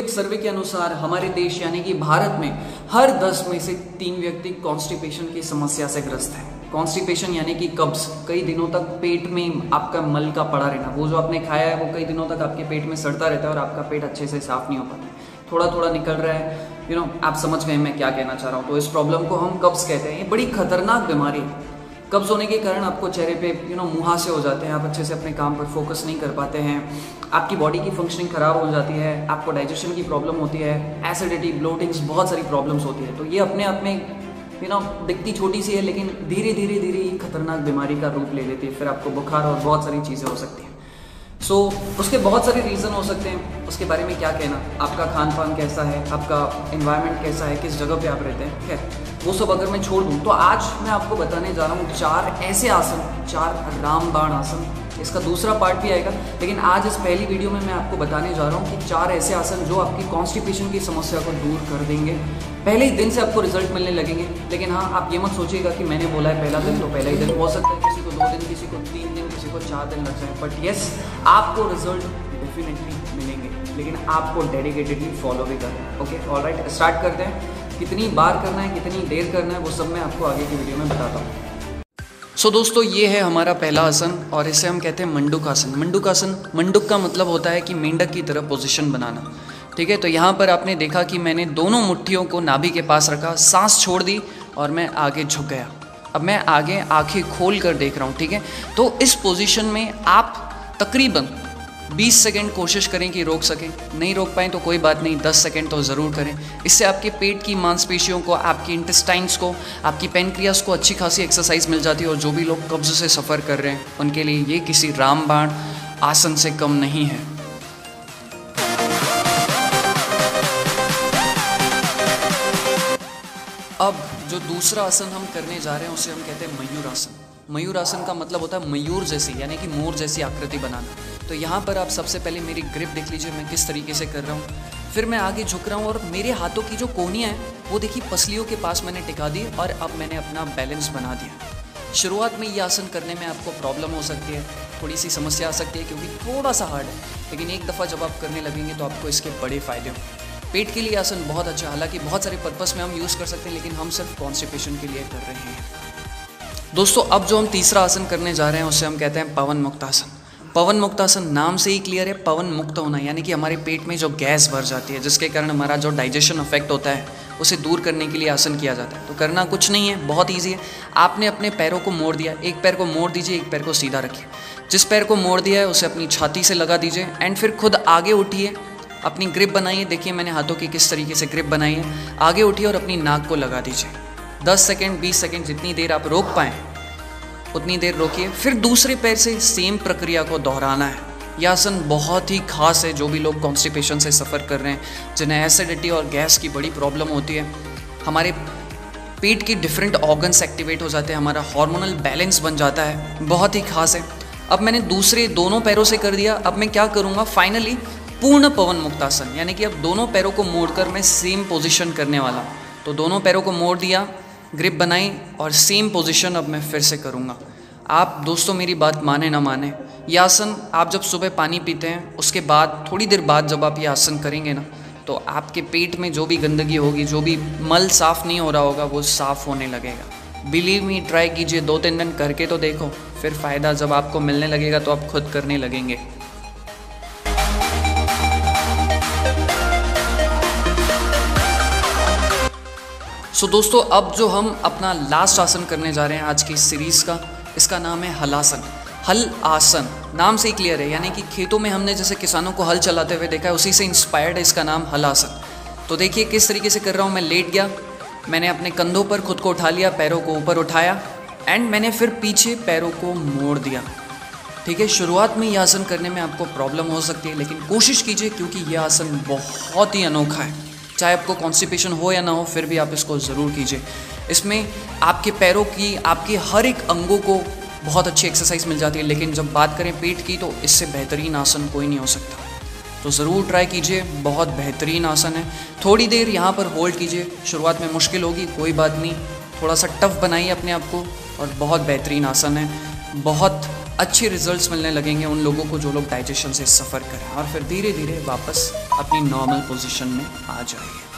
एक सर्वे के अनुसार हमारे देश यानी कि भारत में हर 10 में से 3 व्यक्ति कॉन्स्टिपेशन की समस्या से ग्रस्त है। कॉन्स्टिपेशन यानी कि कब्ज, कई दिनों तक पेट में आपका मल का पड़ा रहना, वो जो आपने खाया है वो कई दिनों तक आपके पेट में सड़ता रहता है और आपका पेट अच्छे से साफ नहीं हो पाता, थोड़ा थोड़ा निकल रहा है। आप समझ गए मैं क्या कहना चाह रहा हूँ। तो इस प्रॉब्लम को हम कब्ज कहते हैं। ये बड़ी खतरनाक बीमारी है। कब्ज होने के कारण आपको चेहरे पे मुहासे हो जाते हैं, आप अच्छे से अपने काम पर फोकस नहीं कर पाते हैं, आपकी बॉडी की फंक्शनिंग खराब हो जाती है, आपको डाइजेशन की प्रॉब्लम होती है, एसिडिटी, ब्लोटिंग्स, बहुत सारी प्रॉब्लम्स होती है। तो ये अपने आप में दिखती छोटी सी है, लेकिन धीरे धीरे धीरे खतरनाक बीमारी का रूप ले लेती है। फिर आपको बुखार और बहुत सारी चीज़ें हो सकती हैं। उसके बहुत सारे रीज़न हो सकते हैं। उसके बारे में क्या कहना, आपका खान पान कैसा है, आपका एनवायरनमेंट कैसा है, किस जगह पे आप रहते हैं, खैर वो सब अगर मैं छोड़ दूँ तो आज मैं आपको बताने जा रहा हूँ 4 ऐसे आसन, 4 रामबाण आसन। इसका दूसरा पार्ट भी आएगा, लेकिन आज इस पहली वीडियो में मैं आपको बताने जा रहा हूँ कि 4 ऐसे आसन जो आपकी कॉन्स्टिपेशन की समस्या को दूर कर देंगे। पहले ही दिन से आपको रिजल्ट मिलने लगेंगे। लेकिन हाँ, आप ये मत सोचिएगा कि मैंने बोला है पहला दिन तो पहला ही दिन, हो सकता है किसी को 2 दिन, किसी को 3 दिन, किसी को 4 दिन लग जाए, बट यस, आपको रिजल्ट डेफिनेटली मिलेंगे, लेकिन आपको डेडिकेटेडली फॉलो भी करना है। ओके, ऑलराइट, स्टार्ट करते हैं। कितनी बार करना है, कितनी देर करना है, वो सब मैं आपको आगे की वीडियो में बताता हूँ। दोस्तों, ये है हमारा पहला आसन और इसे हम कहते हैं मंडूक आसन। मंडूक आसन, मंडूक का मतलब होता है कि मेंढक की तरह पोजीशन बनाना। ठीक है, तो यहाँ पर आपने देखा कि मैंने दोनों मुट्ठियों को नाभि के पास रखा, सांस छोड़ दी और मैं आगे झुक गया। अब मैं आगे आंखें खोल कर देख रहा हूँ। ठीक है, तो इस पोजीशन में आप तकरीबन 20 सेकेंड कोशिश करें कि रोक सकें। नहीं रोक पाएँ तो कोई बात नहीं, 10 सेकेंड तो ज़रूर करें। इससे आपके पेट की मांसपेशियों को, आपकी इंटेस्टाइन्स को, आपकी पेनक्रियास को अच्छी खासी एक्सरसाइज मिल जाती है। और जो भी लोग कब्ज से सफ़र कर रहे हैं उनके लिए ये किसी रामबाण आसन से कम नहीं है। अब जो दूसरा आसन हम करने जा रहे हैं उसे हम कहते हैं मयूर आसन। मयूर आसन का मतलब होता है मयूर जैसी, यानी कि मोर जैसी आकृति बनाना। तो यहाँ पर आप सबसे पहले मेरी ग्रिप देख लीजिए, मैं किस तरीके से कर रहा हूँ। फिर मैं आगे झुक रहा हूँ और मेरे हाथों की जो कोहनियाँ हैं वो देखिए पसलियों के पास मैंने टिका दी और अब मैंने अपना बैलेंस बना दिया। शुरुआत में ये आसन करने में आपको प्रॉब्लम हो सकती है, थोड़ी सी समस्या आ सकती है क्योंकि थोड़ा सा हार्ड है, लेकिन एक दफ़ा जब आप करने लगेंगे तो आपको इसके बड़े फ़ायदे हों। पेट के लिए आसन बहुत अच्छा, हालांकि बहुत सारे पर्पस में हम यूज़ कर सकते हैं, लेकिन हम सिर्फ कॉन्स्टिपेशन के लिए कर रहे हैं। दोस्तों, अब जो हम तीसरा आसन करने जा रहे हैं उसे हम कहते हैं पवन मुक्त आसन। पवन मुक्त आसन नाम से ही क्लियर है, पवन मुक्त होना, यानी कि हमारे पेट में जो गैस भर जाती है जिसके कारण हमारा जो डाइजेशन अफेक्ट होता है उसे दूर करने के लिए आसन किया जाता है। तो करना कुछ नहीं है, बहुत ईजी है। आपने अपने पैरों को मोड़ दिया, एक पैर को मोड़ दीजिए, एक पैर को सीधा रखिए। जिस पैर को मोड़ दिया है उसे अपनी छाती से लगा दीजिए एंड फिर खुद आगे उठिए, अपनी ग्रिप बनाइए। देखिए मैंने हाथों की किस तरीके से ग्रिप बनाई है। आगे उठिए और अपनी नाक को लगा दीजिए। 10 सेकेंड, 20 सेकेंड, जितनी देर आप रोक पाएँ उतनी देर रोकिए। फिर दूसरे पैर से सेम प्रक्रिया को दोहराना है। यह आसन बहुत ही खास है। जो भी लोग कॉन्स्टिपेशन से सफ़र कर रहे हैं, जिन्हें एसिडिटी और गैस की बड़ी प्रॉब्लम होती है, हमारे पेट के डिफरेंट ऑर्गन्स एक्टिवेट हो जाते हैं, हमारा हार्मोनल बैलेंस बन जाता है, बहुत ही खास है। अब मैंने दूसरे दोनों पैरों से कर दिया। अब मैं क्या करूँगा, फाइनली पूर्ण पवन मुक्त आसन, यानी कि अब दोनों पैरों को मोड़कर मैं सेम पोजीशन करने वाला हूँ। तो दोनों पैरों को मोड़ दिया, ग्रिप बनाई और सेम पोजीशन अब मैं फिर से करूँगा। आप दोस्तों मेरी बात माने ना माने, यह आसन आप जब सुबह पानी पीते हैं उसके बाद थोड़ी देर बाद जब आप ये आसन करेंगे ना, तो आपके पेट में जो भी गंदगी होगी, जो भी मल साफ़ नहीं हो रहा होगा, वो साफ़ होने लगेगा। बिलीव मी, ट्राई कीजिए, 2-3 दिन करके तो देखो, फिर फ़ायदा जब आपको मिलने लगेगा तो आप खुद करने लगेंगे। दोस्तों, अब जो हम अपना लास्ट आसन करने जा रहे हैं आज की सीरीज़ का, इसका नाम है हलासन। हल आसन नाम से ही क्लियर है, यानी कि खेतों में हमने जैसे किसानों को हल चलाते हुए देखा है, उसी से इंस्पायर्ड है इसका नाम हल आसन। तो देखिए किस तरीके से कर रहा हूँ। मैं लेट गया, मैंने अपने कंधों पर खुद को उठा लिया, पैरों को ऊपर उठाया एंड मैंने फिर पीछे पैरों को मोड़ दिया। ठीक है, शुरुआत में यह आसन करने में आपको प्रॉब्लम हो सकती है, लेकिन कोशिश कीजिए क्योंकि यह आसन बहुत ही अनोखा है। चाहे आपको कॉन्स्टिपेशन हो या ना हो, फिर भी आप इसको ज़रूर कीजिए। इसमें आपके पैरों की, आपके हर एक अंगों को बहुत अच्छी एक्सरसाइज मिल जाती है, लेकिन जब बात करें पेट की तो इससे बेहतरीन आसन कोई नहीं हो सकता। तो ज़रूर ट्राई कीजिए, बहुत बेहतरीन आसन है। थोड़ी देर यहाँ पर होल्ड कीजिए, शुरुआत में मुश्किल होगी, कोई बात नहीं, थोड़ा सा टफ बनाइए अपने आप को और बहुत बेहतरीन आसन है। बहुत अच्छे रिजल्ट्स मिलने लगेंगे उन लोगों को जो लोग डाइजेशन से सफ़र करें, और फिर धीरे धीरे वापस अपनी नॉर्मल पोजीशन में आ जाइए।